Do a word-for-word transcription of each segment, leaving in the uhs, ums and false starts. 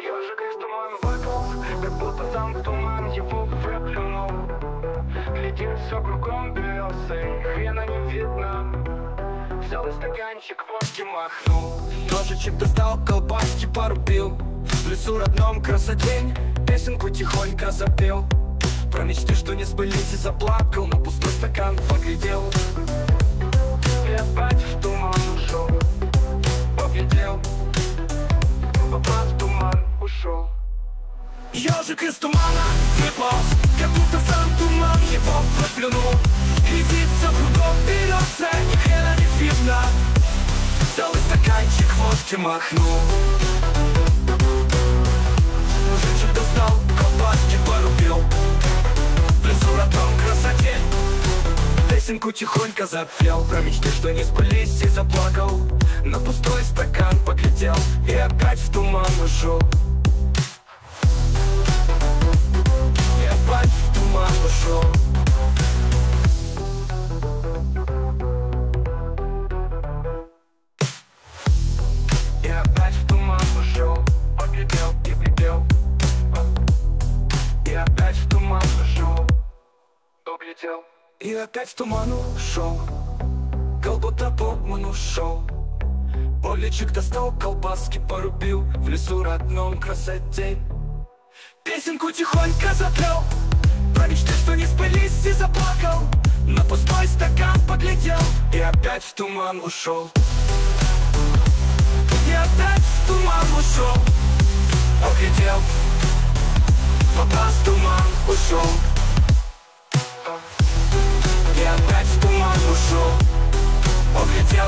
Ёжик из тумана выполз, как будто там в туман его выплюнул. Глядит, все кругом белесый, хрена не видно. Взял стаканчик, водки махнул. Ножичек достал, колбаски порубил. В лесу родном красотень песенку тихонько запел. Про мечты, что не сбылись, и заплакал, на пустой стакан поглядел. И опять в туман ушел. Поглядел, попал в туман, ушел. Ёжик из тумана выполз, как будто сам туман его проплюнул. Глядит, все кругом берется, ни хрена не видно. Взял и стаканчик водки махнул. Ножичек достал, колбаски порубил. В лесу родном красоте песенку тихонько запел. Про мечты, что не сбылись, и заплакал. На пустой стакан поглядел и опять в туман ушел. И опять в туман ушел. И опять в туман ушел. Поглядел и глядел. И опять в туман ушел. Поглядел. И опять в туман ушел, как будто Богман ушел. Поличек достал, колбаски порубил. В лесу родном красоте песенку тихонько запел. Про мечты, что не сбылись, и заплакал. На пустой стакан поглядел и опять в туман ушел. И опять в туман ушел. Поглядел, попал в туман, ушел. И опять в туман ушел. Поглядел,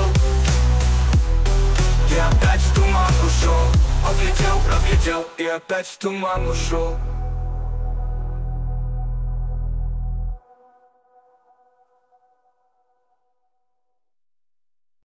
и опять в туман ушел. Поглядел, проглядел, и опять в туман ушел.